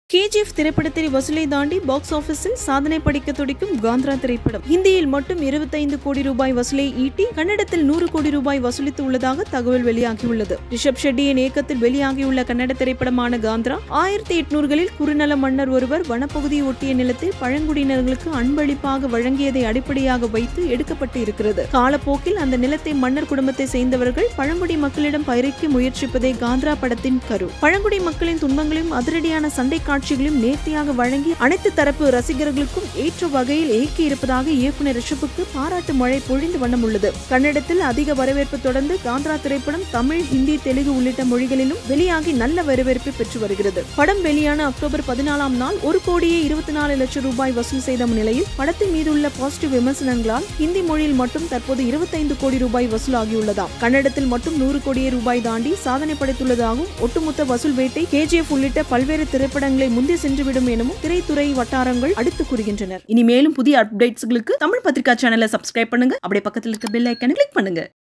KGF திரைப்படத்தை வசூலை தாண்டி பாக்ஸ் ஆபீஸில் சாதனை படைக்க துடிக்கும் காந்த்ரா திரைப்படம் ஹிந்தியில் மட்டும் 25 கோடி ரூபாய் வசூலை ஈட்டி கன்னடத்தில் 100 கோடி ரூபாய் வசூலித்து உள்ளதாக தகவல் வெளியாகியுள்ளது. ரிஷப் ஷெட்டியின் இயக்கத்தில் வெளியாகியுள்ள கன்னட திரைப்படமான காந்த்ரா 1800களில் குறுநல மன்னர் ஒருவர் வனப்பகுதியை ஒட்டிய நிலத்தில் பழங்குடியினர்களுக்கு அன்பளிப்பாக வழங்கியதை அடிப்படையாக வைத்து எடுக்கப்பட்டு இருக்கிறது. காலப்போக்கில் அந்த நிலத்தை மன்னர் குடும்பத்தை சேர்ந்தவர்கள் பழங்குடி மக்களிடம் பயிரிக்க முயற்சிப்பதே காந்த்ரா படத்தின் கரு. பழங்குடி மக்களின் துன்பங்களையும் அதிரடியான சண்டை காட்சிகளையும் நேர்த்தியாக வழங்கி அனைத்து தரப்பு ரசிகர்களுக்கும் ஏற்ற வகையில் இயக்கி இருப்பதாக இயக்குனர் ரிஷப்புக்கு பாராட்டு மழை பொழிந்து வண்ணம் உள்ளது. கன்னடத்தில் அதிக வரவேற்பு தொடர்ந்து காந்த்ரா திரைப்படம் தமிழ், ஹிந்தி, தெலுங்கு உள்ளிட்ட மொழிகளிலும் வெளியாகி நல்ல வரவேற்பை பெற்று வருகிறது. படம் வெளியான அக்டோபர் 14ஆம் நாள் 1,24,00,000 ரூபாய் வசூல் செய்த நிலையில் படத்தின் மீதுள்ள பாசிட்டிவ் விமர்சனங்களால் ஹிந்தி மொழியில் மட்டும் தற்போது 25 கோடி ரூபாய் வசூலாகியுள்ளதாம். கன்னடத்தில் மட்டும் 100 கோடியை ரூபாய் தாண்டி சாதனை படைத்துள்ளதாகவும் ஒட்டுமொத்த வசூல் வேட்டை கேஜிஎஃப் உள்ளிட்ட பல்வேறு திரைப்படங்களை முந்தி சென்றுவிடும் எனவும் திரைத்துறை வட்டாரங்கள் அடுத்து கூறுகின்றனர். இனி மேலும் புதிய அப்டேட்ஸ்களுக்கு தமிழ் பத்திரிகா சேனலை சப்ஸ்கிரைப் பண்ணுங்க. அப்படியே பக்கத்தில் இருக்க பெல் ஐகானை கிளிக் பண்ணுங்க.